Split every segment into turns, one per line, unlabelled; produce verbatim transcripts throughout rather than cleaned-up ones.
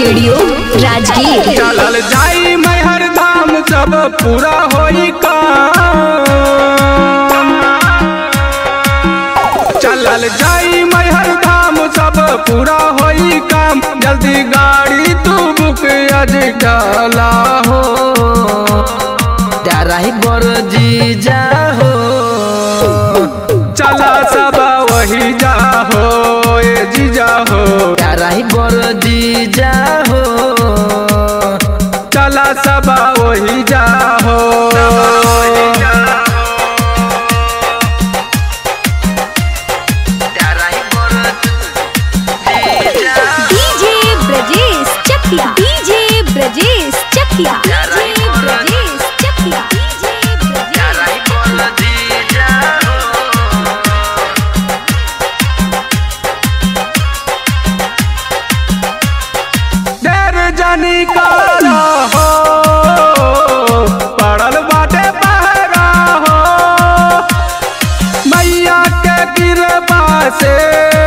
Studio Rajgir.
चलल जाई मैहर धाम सब पूरा होई काम। चलल जाई मैहर धाम सब पूरा होई काम। जल्दी गाड़ी तू बुक आज डाला हो।
राही बर जीजा हो।
चला सब वही जा हो ए जीजा हो।
राही बर जीजा हो।
चला सब वही जा हो।
DJ Brajesh Chakiya DJ Brajesh Chakiya DJ Brajesh Chakiya DJ
देर जानी काला हो पड़ल बाटे पहरा हो। मैया के कृपा से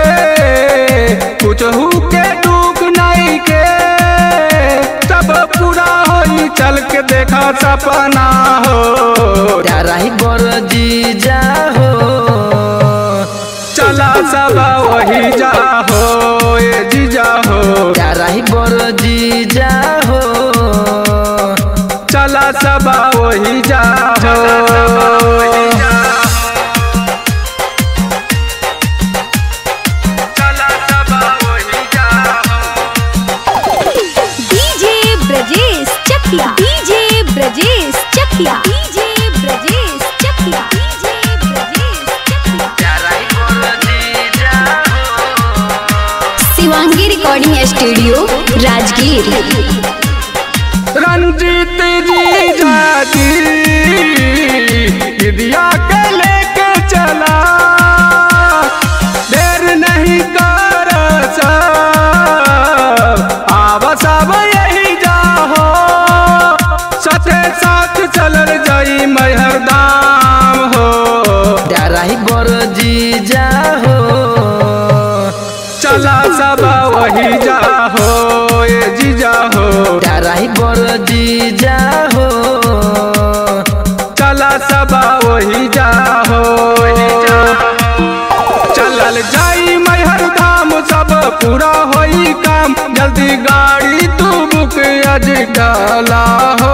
कुछहू के दुख नहीं के सब पूरा होई। चल के देखा सपना हो।
राही बर जीजा हो।
चला सब वही जा हो ए जीजा हो।
राही बर जीजा हो।
चला सब वही जा हो। चला सब वही जा हो।
DJ Brajesh Chakiya DJ Brajesh Chakiya DJ Brajesh Chakiya DJ Brajesh Chakiya. Shivangi recording studio Rajgir.
Ranjeet ji जाती विद्या के लेके चला। देर नहीं कर सब आव सब यही जा हो। साथे साथ चलल जाई मैहर धाम हो।
राही बर जीजा हो।
चला सब वही जा हो ए जीजा हो।
राही बर जीजा हो।
चला सब वही जा हो। चलल जाई मैहर धाम सब पूरा होई काम। जल्दी गाड़ी तू बुक आज डाला हो।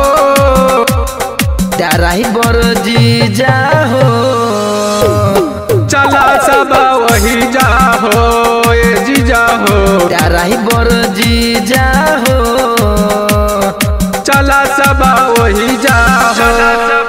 राही बर जीजा हो।
चला सब वही जा हो ए जीजा हो।
राही बर जीजा हो।
चला सब वही जा हो।